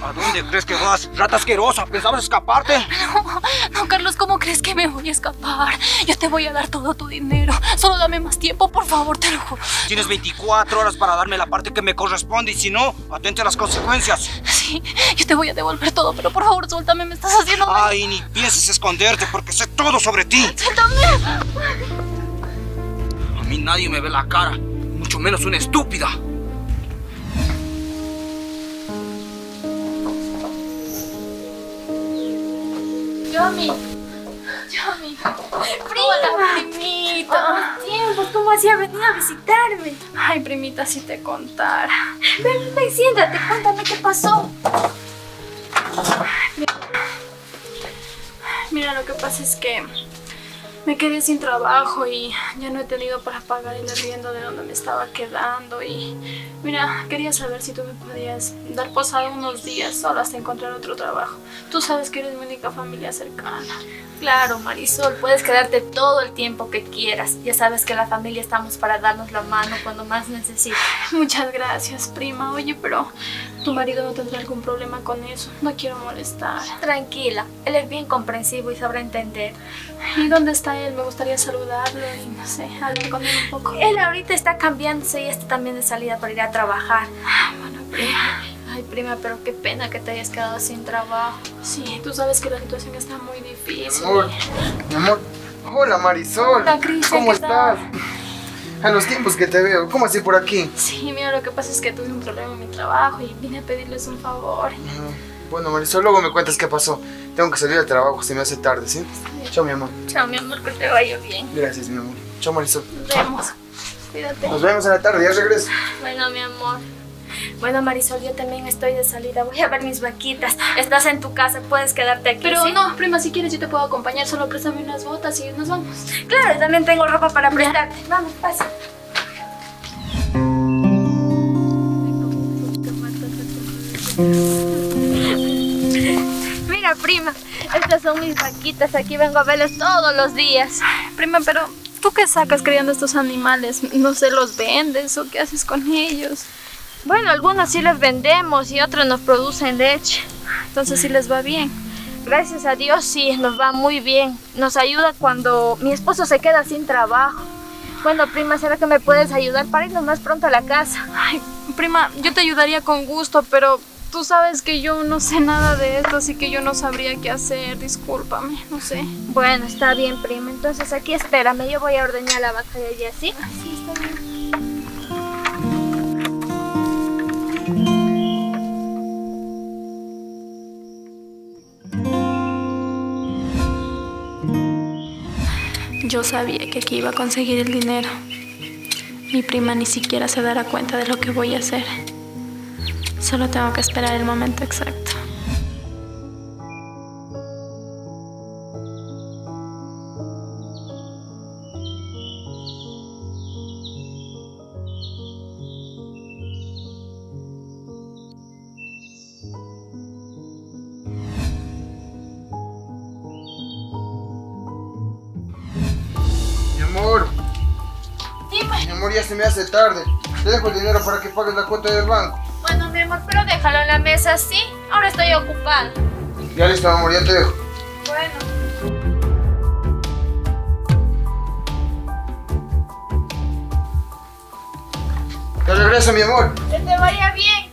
¿A dónde crees que vas? ¡Rata asquerosa! ¿Pensabas escaparte? No, Carlos, ¿cómo crees que me voy a escapar? Yo te voy a dar todo tu dinero. Solo dame más tiempo, por favor, te lo juro. Tienes 24 horas para darme la parte que me corresponde y si no, atente a las consecuencias. Sí, yo te voy a devolver todo, pero por favor, suéltame, me estás haciendo daño. Ay, ni pienses esconderte porque sé todo sobre ti. ¡Suéltame! A mí nadie me ve la cara, mucho menos una estúpida. Yami. Hola, primita. Tiempos, ¿cómo hacía venir a visitarme? Ay, primita, si te contara. Ven, siéntate, cuéntame qué pasó. Mira, lo que pasa es que me quedé sin trabajo y ya no he tenido para pagar el arriendo de donde me estaba quedando. Y mira, quería saber si tú me podías dar posada unos días solo hasta encontrar otro trabajo. Tú sabes que eres mi única familia cercana. Claro, Marisol, puedes quedarte todo el tiempo que quieras. Ya sabes que la familia estamos para darnos la mano cuando más necesites. Muchas gracias, prima. Oye, pero tu marido no tendrá algún problema con eso. No quiero molestar. Tranquila, él es bien comprensivo y sabrá entender. ¿Y dónde está él? Me gustaría saludarlo y no sé, hablar con él un poco. Él ahorita está cambiándose y está también de salida para ir a trabajar. Bueno, prima. Ay, prima, pero qué pena que te hayas quedado sin trabajo. Sí, tú sabes que la situación está muy difícil. Mi amor. Hola, Marisol. Hola, Cristian. ¿Cómo estás? A los tiempos que te veo. ¿Cómo así por aquí? Sí, mira, lo que pasa es que tuve un problema en mi trabajo y vine a pedirles un favor. Bueno, Marisol, luego me cuentas qué pasó. Tengo que salir al trabajo, se me hace tarde, ¿sí? Chao, mi amor. Chao, mi amor, que te vaya bien. Gracias, mi amor. Chao, Marisol. Nos vemos. Cuídate. Nos vemos en la tarde, ya regreso. Bueno, mi amor. Bueno, Marisol, yo también estoy de salida. Voy a ver mis vaquitas. Estás en tu casa, puedes quedarte aquí. Pero ¿sí? no, prima, si quieres yo te puedo acompañar. Solo préstame unas botas y nos vamos. Claro, yo también tengo ropa para prestarte. Vamos, pasa. Mira, prima, estas son mis vaquitas. Aquí vengo a verlas todos los días. Prima, pero ¿tú qué sacas criando estos animales? No sé, ¿los vendes o qué haces con ellos? Bueno, algunos sí los vendemos y otros nos producen leche. Entonces sí les va bien. Gracias a Dios sí, nos va muy bien. Nos ayuda cuando mi esposo se queda sin trabajo. Bueno, prima, ¿será que me puedes ayudar para irnos más pronto a la casa? Ay, prima, yo te ayudaría con gusto, pero tú sabes que yo no sé nada de esto, así que yo no sabría qué hacer. Discúlpame, no sé. Bueno, está bien, prima. Entonces aquí espérame, yo voy a ordeñar la vaca de allí, ¿sí? Sí, está bien. Yo sabía que aquí iba a conseguir el dinero. Mi prima ni siquiera se dará cuenta de lo que voy a hacer. Solo tengo que esperar el momento exacto. Mi amor, ya se me hace tarde. Te dejo el dinero para que pagues la cuota del banco. Bueno, mi amor, pero déjalo en la mesa, ¿sí? Ahora estoy ocupada. Ya listo, mi amor, ya te dejo. Bueno. Te regreso, mi amor. Que te vaya bien.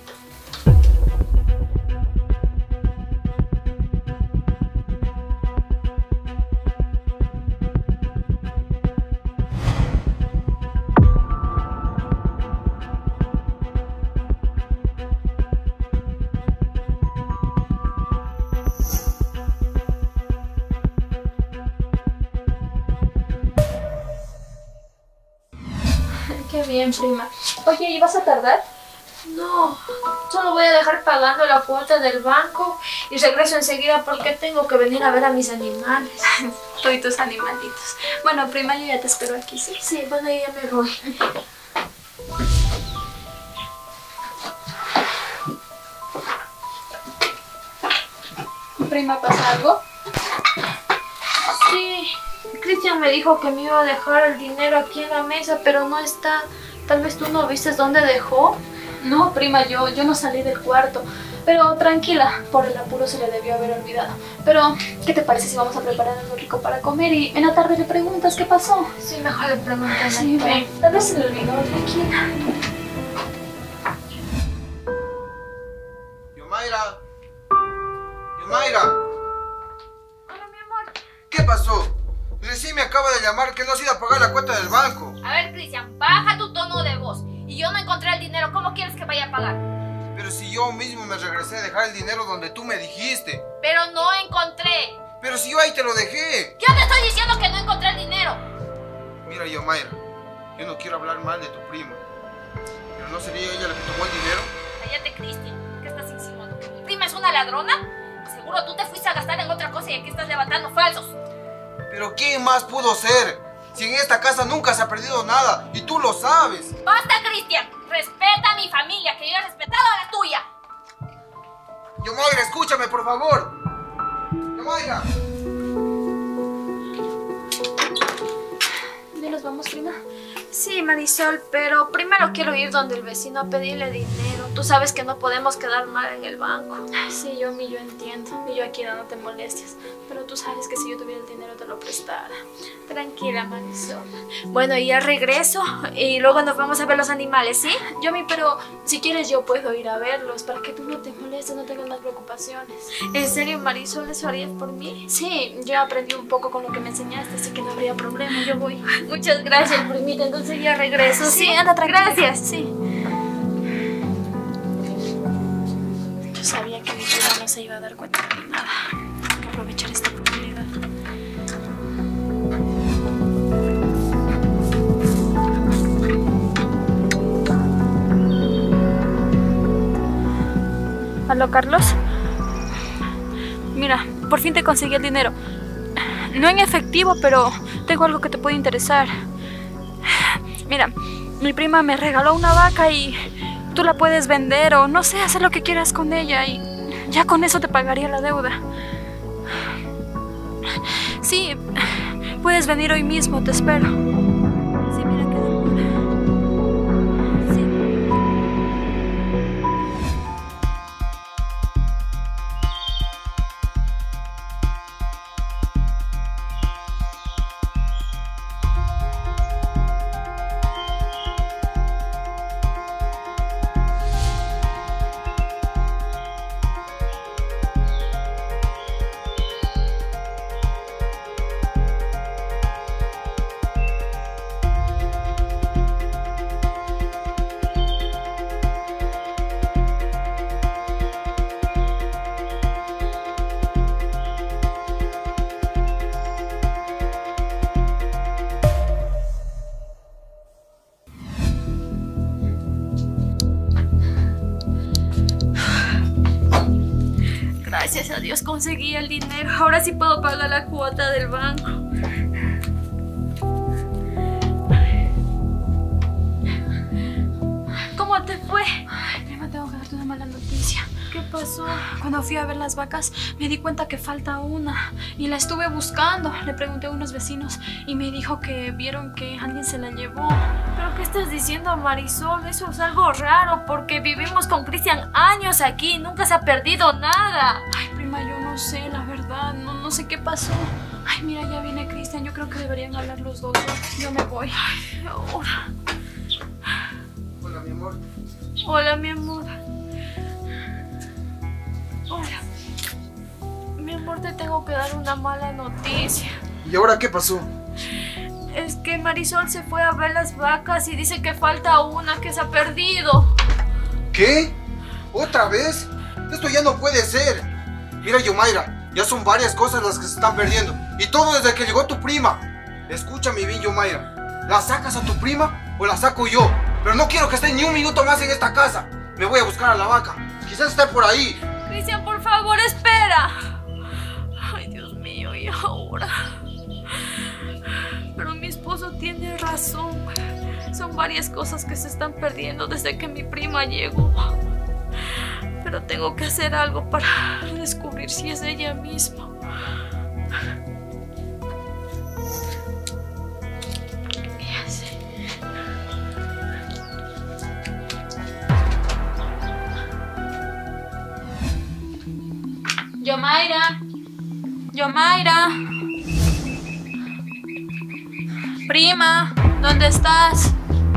Qué bien, prima. Oye, ¿y vas a tardar? No, solo voy a dejar pagando la cuota del banco y regreso enseguida porque tengo que venir a ver a mis animales. Tú y tus animalitos. Bueno, prima, yo ya te espero aquí, ¿sí? Sí, bueno, ya me voy. Prima, ¿pasa algo? Sí, Cristian me dijo que me iba a dejar el dinero aquí en la mesa, pero no está. Tal vez tú no viste dónde dejó. No, prima, yo no salí del cuarto. pero tranquila, por el apuro se le debió haber olvidado. Pero, ¿qué te parece si vamos a preparar algo rico para comer y en la tarde le preguntas qué pasó? Sí, mejor le preguntas. Sí, ven, tal vez se le olvidó, tranquila. Yomaira. Yomaira. Hola, mi amor. ¿Qué pasó? Recién me acaba de llamar que no has ido a pagar la cuenta del banco. A ver, Cristian, baja tu tono de voz. Y yo no encontré el dinero, ¿cómo quieres que vaya a pagar? Pero si yo mismo me regresé a dejar el dinero donde tú me dijiste. Pero no encontré. Pero si yo ahí te lo dejé. Yo te estoy diciendo que no encontré el dinero. Mira, Yomaira, yo no quiero hablar mal de tu prima. Pero ¿no sería ella la que tomó el dinero? Cállate, Cristian. ¿Qué estás insinuando? ¿Que mi prima es una ladrona? Seguro tú te fuiste a gastar en otra cosa y aquí estás levantando falsos. ¿Pero quién más pudo ser? Si en esta casa nunca se ha perdido nada y tú lo sabes. ¡Basta, Cristian! Respeta a mi familia, que yo he respetado a la tuya. Yomaira, escúchame, por favor. Yomaira. ¿Ya nos vamos, prima? Sí, Marisol, pero primero quiero ir donde el vecino a pedirle dinero. Tú sabes que no podemos quedar mal en el banco. Sí, yo entiendo. Y yo aquí dándote molestias. Pero tú sabes que si yo tuviera el dinero te lo prestara. Tranquila, Marisol. Bueno, y ya regreso y luego nos vamos a ver los animales, ¿sí? Pero si quieres yo puedo ir a verlos para que tú no te molestes, no tengas más preocupaciones. ¿En serio, Marisol, eso harías por mí? Sí, yo aprendí un poco con lo que me enseñaste, así que no habría problema, yo voy. Muchas gracias, primita, entonces ya regreso. Sí, anda tranquila. Gracias. Sí. Yo sabía que mi prima no se iba a dar cuenta de nada. Hay que aprovechar esta oportunidad. ¿Aló, Carlos? Mira, por fin te conseguí el dinero. No en efectivo, pero tengo algo que te puede interesar. Mira, mi prima me regaló una vaca y tú la puedes vender o no sé, hacer lo que quieras con ella y ya con eso te pagaría la deuda. Sí, puedes venir hoy mismo, te espero. Sí, mira qué demora. Sí. Gracias a Dios conseguí el dinero. Ahora sí puedo pagar la cuota del banco. ¿Cómo te fue? Ay, prima, tengo que darte una mala noticia. ¿Qué pasó? Cuando fui a ver las vacas, me di cuenta que falta una y la estuve buscando. Le pregunté a unos vecinos y me dijo que vieron que alguien se la llevó. ¿Pero qué estás diciendo, Marisol? Eso es algo raro porque vivimos con Cristian años aquí y nunca se ha perdido nada. Ay, prima, yo no sé, la verdad, no sé qué pasó. Ay, mira, ya viene Cristian, yo creo que deberían hablar los dos. Yo me voy. Ay, ahora. Hola, mi amor. Hola, mi amor. Hola. Mi amor, te tengo que dar una mala noticia. ¿Y ahora qué pasó? Es que Marisol se fue a ver las vacas y dice que falta una, que se ha perdido. ¿Qué? ¿Otra vez? Esto ya no puede ser. Mira, Yomaira, ya son varias cosas las que se están perdiendo. Y todo desde que llegó tu prima. Escúchame bien, Yomaira. ¿La sacas a tu prima o la saco yo? Pero no quiero que esté ni un minuto más en esta casa. Me voy a buscar a la vaca. Quizás esté por ahí. Cristian, por favor, espera. Ay, Dios mío, ¿y ahora? Pero mi esposo tiene razón. Son varias cosas que se están perdiendo desde que mi prima llegó. Pero tengo que hacer algo para descubrir si es ella misma. Ya sé. Yomaira. Yomaira. Prima, ¿dónde estás?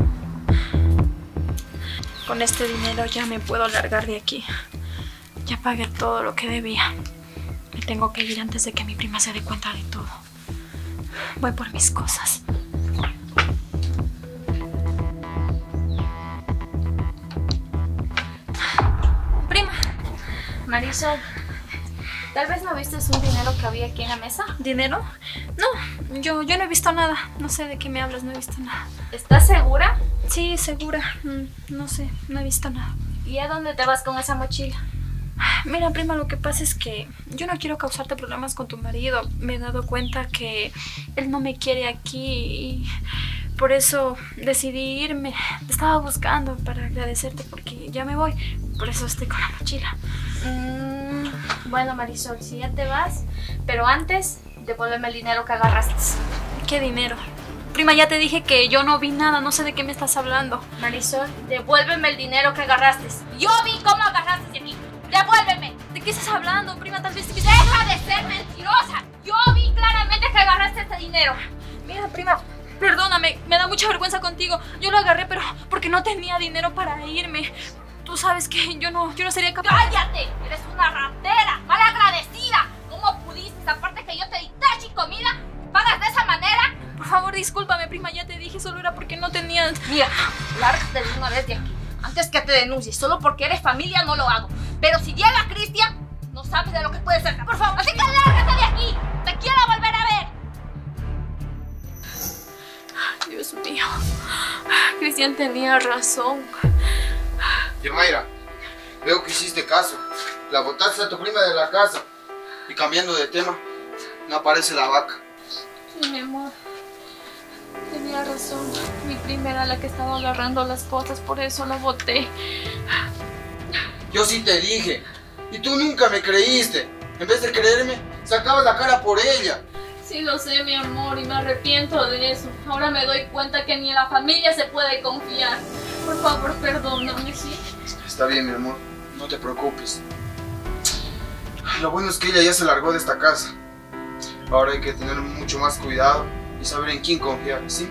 Con este dinero ya me puedo largar de aquí. Ya pagué todo lo que debía. Me tengo que ir antes de que mi prima se dé cuenta de todo. Voy por mis cosas. Prima. Marisol, ¿tal vez no viste un dinero que había aquí en la mesa? ¿Dinero? No, yo no he visto nada. No sé de qué me hablas, no he visto nada. ¿Estás segura? Sí, segura. No sé, no he visto nada. ¿Y a dónde te vas con esa mochila? Mira, prima, lo que pasa es que yo no quiero causarte problemas con tu marido. Me he dado cuenta que él no me quiere aquí y por eso decidí irme. Te estaba buscando para agradecerte porque ya me voy. Por eso estoy con la mochila. Bueno, Marisol, si ya te vas, pero antes, devuélveme el dinero que agarraste. ¿Qué dinero? Prima, ya te dije que yo no vi nada, no sé de qué me estás hablando. Marisol, devuélveme el dinero que agarraste. Yo vi cómo agarraste de mí. ¡Devuélveme! ¿De qué estás hablando, prima? Tal vez te... ¡Deja de ser mentirosa! Yo vi claramente que agarraste este dinero. Mira, prima, perdóname, me da mucha vergüenza contigo. Yo lo agarré, pero porque no tenía dinero para irme. Tú sabes que yo no sería capaz... ¡Cállate! Eres una ratera, malagradecida. ¿Cómo pudiste, aparte que yo te di tachi y comida, pagas de esa manera? Por favor, discúlpame, prima, ya te dije, solo era porque no tenía... Mira, lárgate de una vez de aquí. Antes que te denuncies, solo porque eres familia no lo hago. Pero si llega Cristian, no sabes de lo que puede ser. Por favor, así que lárgate de aquí. Te quiero volver a ver. Dios mío, Cristian tenía razón. Yomaira, veo que hiciste caso. La botaste a tu prima de la casa. Y cambiando de tema, no aparece la vaca. Sí, mi amor. Tenía razón. Mi prima era la que estaba agarrando las cosas, por eso la boté. Yo sí te dije. Y tú nunca me creíste. En vez de creerme, sacabas la cara por ella. Sí, lo sé, mi amor, y me arrepiento de eso. Ahora me doy cuenta que ni en la familia se puede confiar. Por favor, perdóname, ¿sí? Está bien, mi amor. No te preocupes. Lo bueno es que ella ya se largó de esta casa. Ahora hay que tener mucho más cuidado y saber en quién confiar, ¿sí?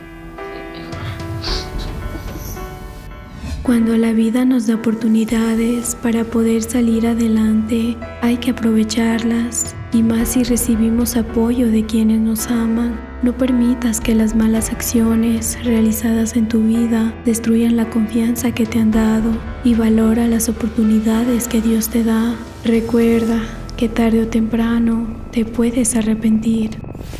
Cuando la vida nos da oportunidades para poder salir adelante, hay que aprovecharlas, y más si recibimos apoyo de quienes nos aman. No permitas que las malas acciones realizadas en tu vida destruyan la confianza que te han dado, y valora las oportunidades que Dios te da. Recuerda que tarde o temprano te puedes arrepentir.